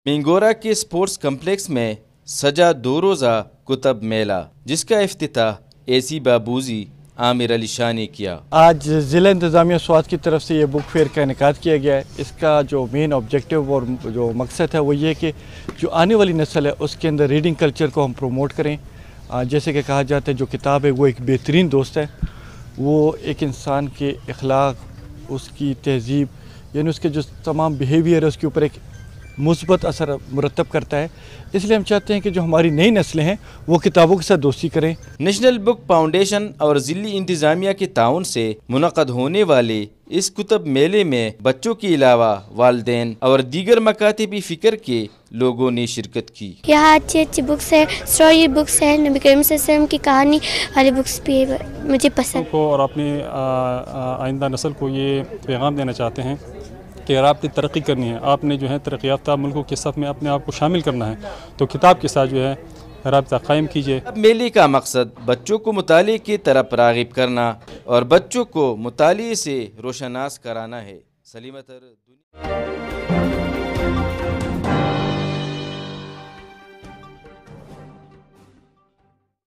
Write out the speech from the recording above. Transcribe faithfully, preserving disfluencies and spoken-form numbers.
مینگورہ کے sports complex میں سجا دو روزہ کتب میلہ، جس کا افتتاح اے سی بابوزی عامر علی شاہ نے کیا۔ آج ضلع انتظامیہ سوات کی طرف سے یہ بک فیئر کا انعقاد کیا گیا ہے۔ اس کا جو مین آبجیکٹیو اور جو مقصد ہے وہ یہ کہ جو آنے والی نسل ہے اس کے اندر ریڈنگ کلچر کو ہم پروموٹ کریں۔ جیسے کہ کہا جاتا ہے جو کتاب ہے وہ ایک بہترین دوست ہے، وہ ایک انسان کے اخلاق، اس کی تہذیب، یعنی اس کے جو تمام بیہیویئر ہے اس کے اوپر ایک مثبت اثر مرتب کرتا ہے۔ اس لیے ہم چاہتے ہیں کہ جو ہماری نئی نسلیں ہیں وہ کتابوں کے ساتھ دوستی کریں۔ نیشنل بک فاؤنڈیشن اور ضلعی انتظامیہ کے تعاون سے منعقد ہونے والے اس کتب میلے میں بچوں کے علاوہ والدین اور دیگر مکاتبی فکر کے لوگوں نے شرکت کی۔ یہاں اچھی اچھی بکس ہے، اسٹوری بکس ہے، نبی کریم صلی اللہ علیہ وسلم کی کہانی والی بکس بھی مجھے پسند کو اور اپنی آئندہ نسل کو یہ پیغام دینا چاہتے ہیں کہ اگر آپ نے ترقی کرنی ہے، آپ نے جو ہے ترقی یافتہ ملکوں کے صف میں اپنے آپ کو شامل کرنا ہے تو کتاب کے ساتھ جو ہے رابطہ قائم کیجیے۔ میلے کا مقصد بچوں کو مطالعے کی طرف راغب کرنا اور بچوں کو مطالعے سے روشناس کرانا ہے۔ سلیمت